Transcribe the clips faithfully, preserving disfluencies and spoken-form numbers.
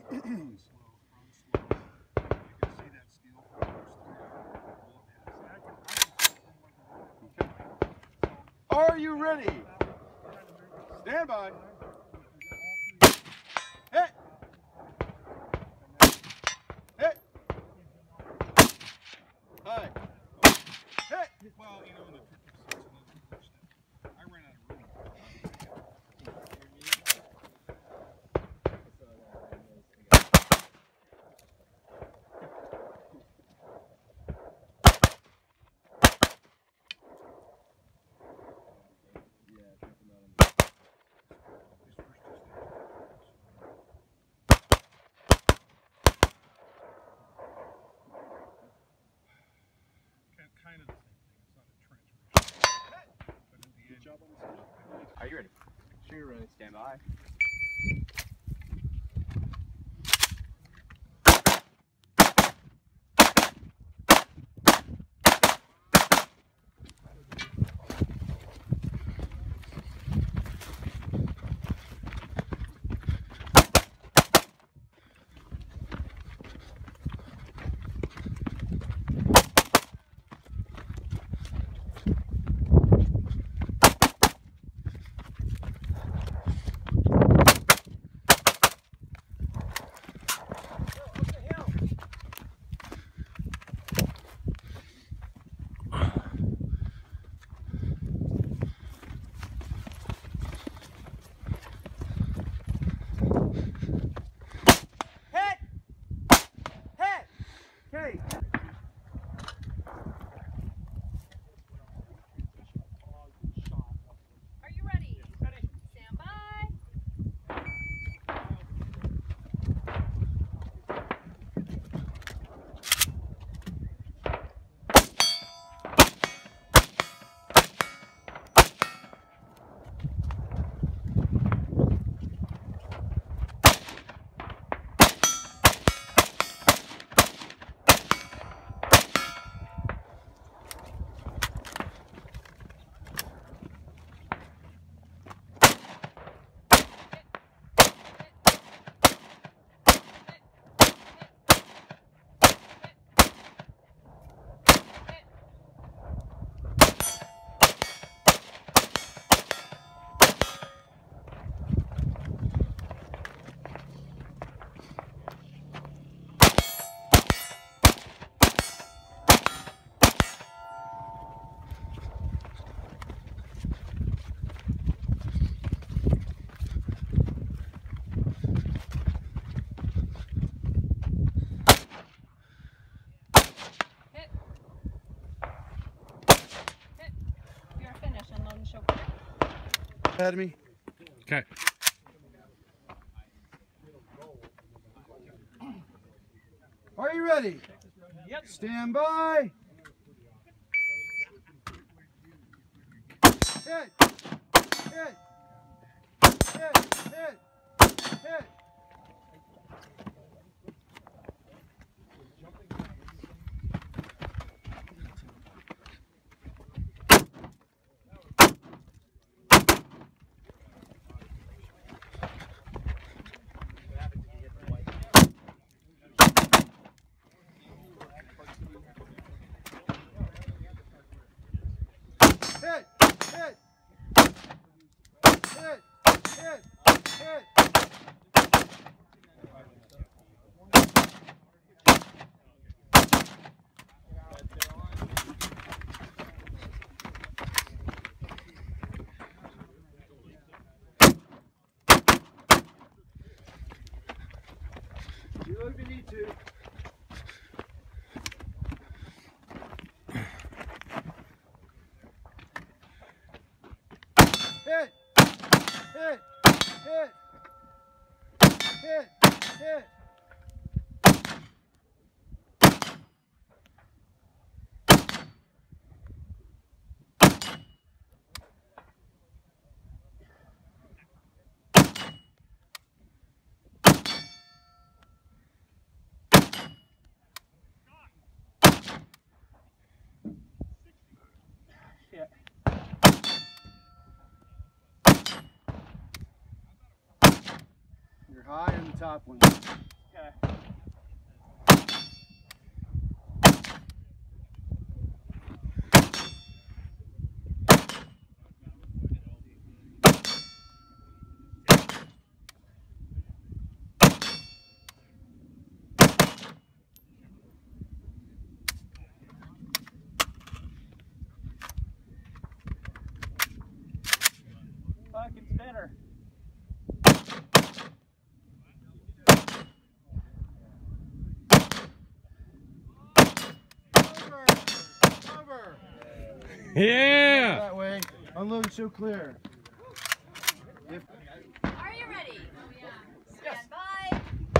Are you ready? Stand by. Hit. Hit. Hi. Hit. Well, you know, in the I ran out of room. Kind of the same thing. It's not a trench. But in the end, job on the side. Are you ready? Sure, you're ready. Stand by. Ahead of me. Okay. Are you ready? Yep. Stand by. Hit. Hit. Hit. Hit. Hit. Hit, hit, hit, hit, hit. You look if you need to. Hit, hit, hit, hit, hit. Yeah. You're high on the top one. Fucking spinner. Over. Over. Yeah. That way. Unload and show clear. If Are you ready? Oh, yeah. Stand by.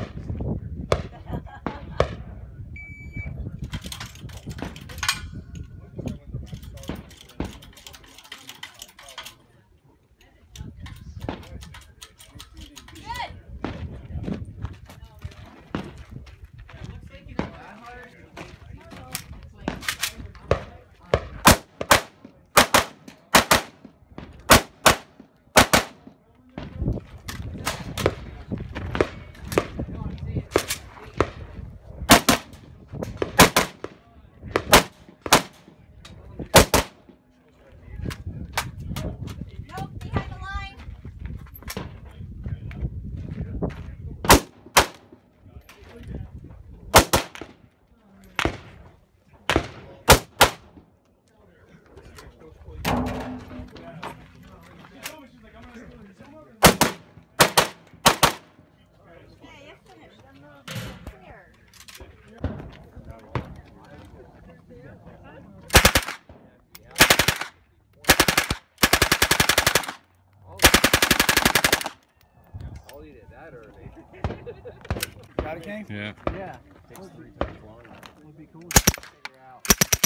got it, King? Yeah. Yeah. Takes three times longer. Would be cool to figure out.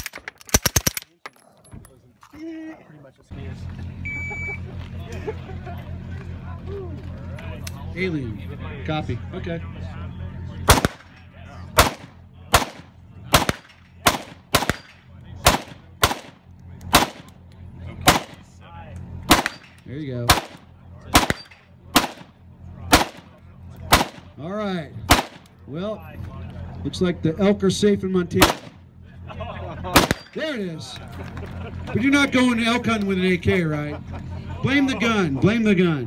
Pretty much a skiers. Alien. Copy. Okay. There you go. All right. Well, looks like the elk are safe in Montana. There it is. But you're not going elk hunting with an A K, right? Blame the gun. Blame the gun.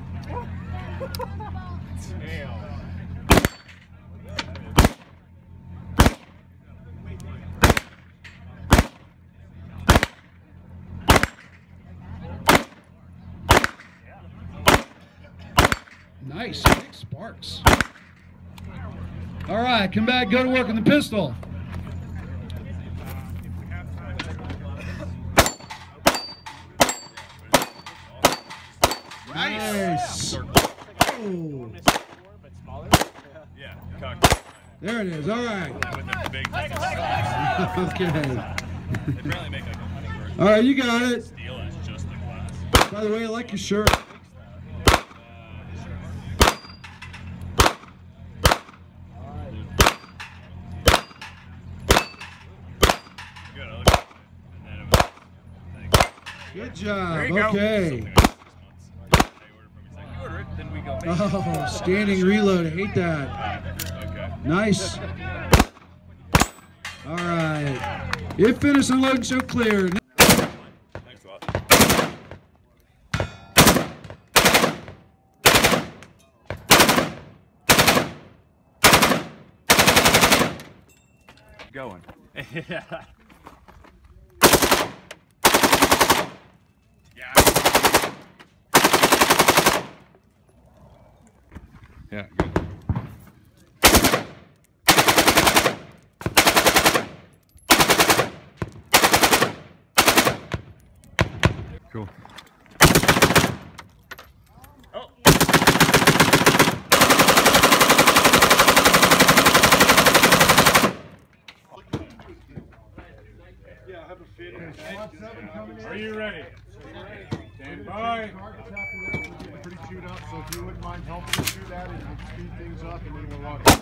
Nice, big sparks. All right, come back, go to work on the pistol. Nice. Oh. There it is. All right. Okay. All right, you got it. By the way, I like your shirt. Good job. Okay. Oh, standing reload. I hate that. Nice. All right. If finish unload and show clear. Thanks a lot. Going. Yeah. Yeah, good. Cool. Oh. Yeah, I have a feeling. Are you ready? Stand by. Pretty chewed up, so if you wouldn't mind helping us do that, it would speed things up and then we'll run.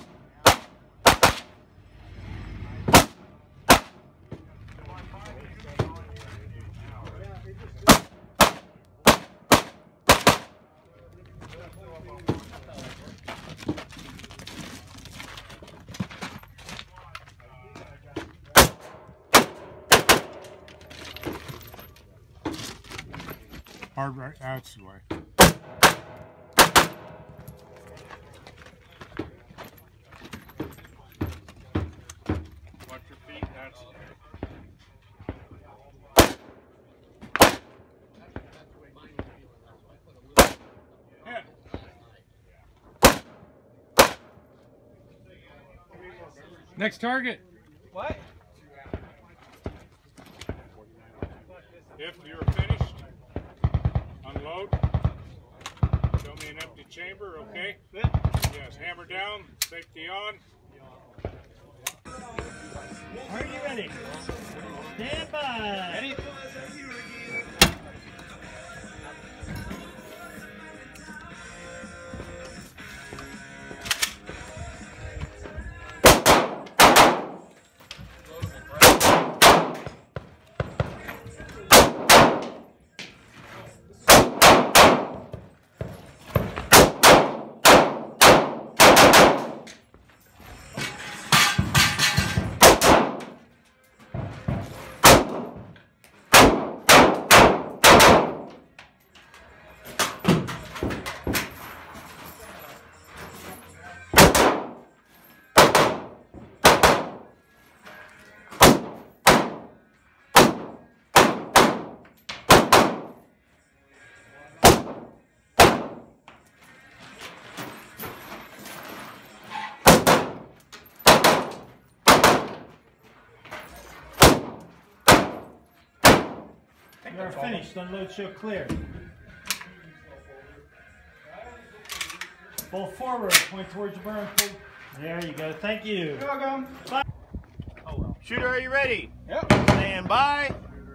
Hard right, that's the way. Watch your feet, that's the way. Head. Next target. What? If you're finished, unload. Show me an empty chamber, okay? Yes, hammer down, safety on. Are you ready? Stand by. Ready? You are finished. Unload, show clear. Pull forward. Point towards your burn. Pull. There you go. Thank you. You're welcome. Bye. Shooter, are you ready? Yep. Stand by.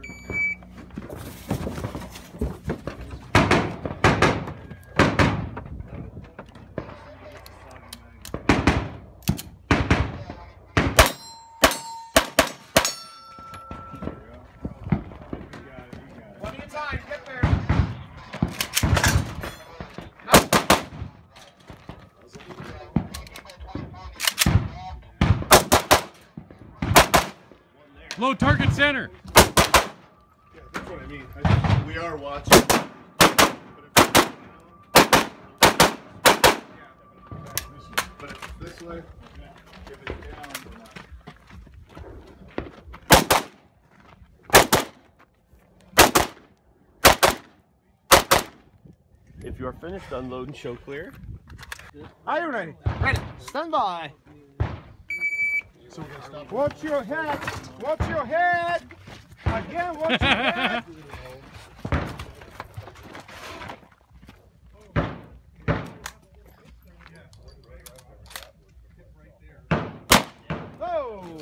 Plenty of time. Get there. Low target center. Yeah, that's what I mean. I, we are watching. But if it's this way, give it down. If you are finished, unload and show clear. Are you ready? Ready. Stand by. So we're gonna stop. Watch your head. Watch your head. Again, watch your head. Go.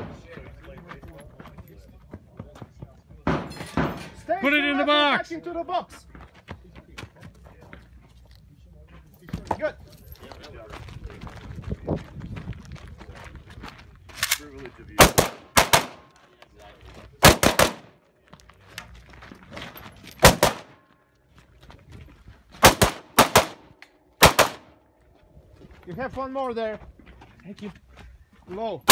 Stay Put it in the forever box. back into the box. Good. Privilege of you. You have one more there. Thank you. Low.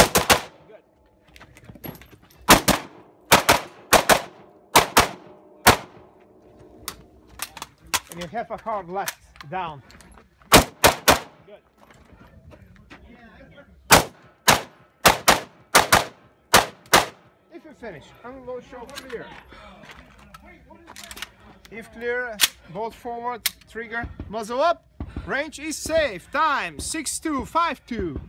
And you have a hard left down. Good. If you finish, unload, show clear. If clear, bolt forward, trigger, muzzle up. Range is safe. Time six two five two.